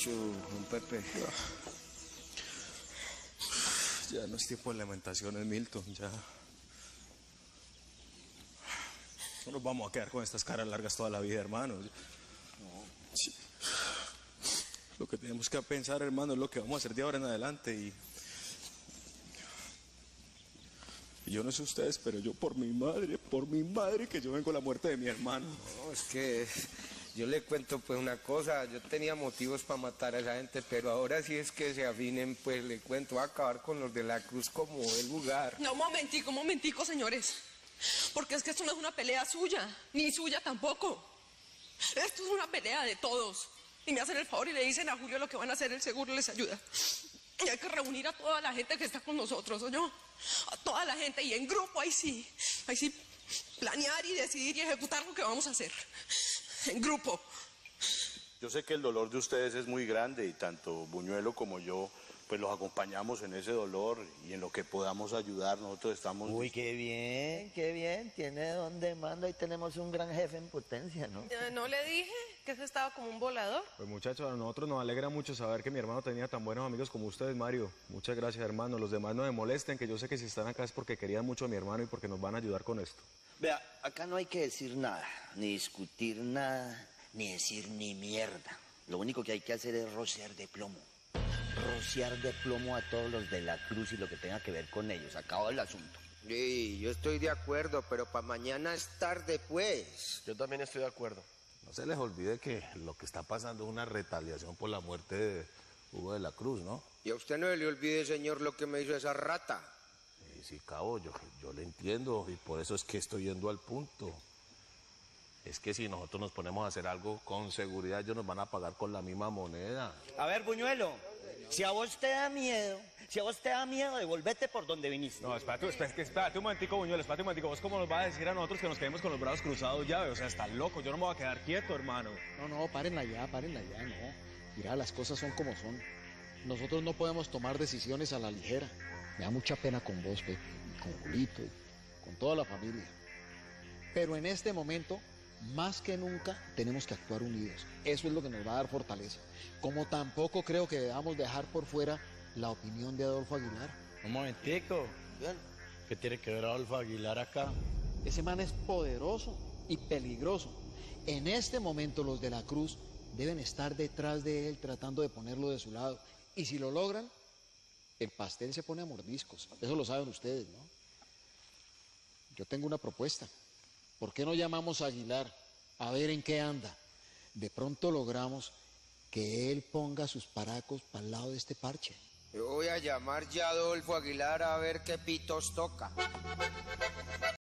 dicho, don Pepe. Ya no es tiempo de lamentaciones, Milton, ya. No nos vamos a quedar con estas caras largas toda la vida, hermano. No. Sí. Lo que tenemos que pensar, hermano, es lo que vamos a hacer de ahora en adelante. Y yo no sé ustedes, pero yo por mi madre, que yo vengo a la muerte de mi hermano. No, es que yo le cuento pues una cosa, yo tenía motivos para matar a esa gente, pero ahora sí es que se afinen, pues le cuento, a acabar con los de la Cruz como el lugar. No, un momentico, señores. Porque es que esto no es una pelea suya, ni suya tampoco. Esto es una pelea de todos. Y me hacen el favor y le dicen a Julio lo que van a hacer, el seguro les ayuda. Y hay que reunir a toda la gente que está con nosotros, ¿oyó? A toda la gente, y en grupo, ahí sí, planear y decidir y ejecutar lo que vamos a hacer. En grupo. Yo sé que el dolor de ustedes es muy grande y tanto Buñuelo como yo pues los acompañamos en ese dolor y en lo que podamos ayudar, nosotros estamos... Uy, qué bien, tiene donde manda y tenemos un gran jefe en potencia, ¿no? ¿No le dije que ese estaba como un volador? Pues muchachos, a nosotros nos alegra mucho saber que mi hermano tenía tan buenos amigos como ustedes, Mario. Muchas gracias, hermano. Los demás no me molesten, que yo sé que si están acá es porque querían mucho a mi hermano y porque nos van a ayudar con esto. Vea, acá no hay que decir nada, ni discutir nada, ni decir ni mierda. Lo único que hay que hacer es rociar de plomo. Rociar de plomo a todos los de la Cruz y lo que tenga que ver con ellos. Acabó el asunto. Sí, yo estoy de acuerdo, pero para mañana es tarde, pues. Yo también estoy de acuerdo. No se les olvide que lo que está pasando es una retaliación por la muerte de Hugo de la Cruz, ¿no? Y a usted no se le olvide, señor, lo que me hizo esa rata. Sí, cabo, yo le entiendo y por eso es que estoy yendo al punto. Es que si nosotros nos ponemos a hacer algo con seguridad, ellos nos van a pagar con la misma moneda. A ver, Buñuelo, si a vos te da miedo, devolvete por donde viniste. No, espérate un momentico, Buñuelo, espérate un momentico. ¿Vos cómo nos vas a decir a nosotros que nos quedemos con los brazos cruzados ya? O sea, estás loco, yo no me voy a quedar quieto, hermano. No, párenla ya, no. Mira, las cosas son como son. Nosotros no podemos tomar decisiones a la ligera. Me da mucha pena con vos, Pepe, y con Julito, y con toda la familia. Pero en este momento, más que nunca, tenemos que actuar unidos. Eso es lo que nos va a dar fortaleza. Como tampoco creo que debamos dejar por fuera la opinión de Adolfo Aguilar. Un momentico. ¿Qué tiene que ver Adolfo Aguilar acá? Ese man es poderoso y peligroso. En este momento los de la Cruz deben estar detrás de él tratando de ponerlo de su lado. Y si lo logran, el pastel se pone a mordiscos. Eso lo saben ustedes, ¿no? Yo tengo una propuesta. ¿Por qué no llamamos a Aguilar a ver en qué anda? De pronto logramos que él ponga sus paracos para el lado de este parche. Yo voy a llamar ya a Adolfo Aguilar a ver qué pitos toca.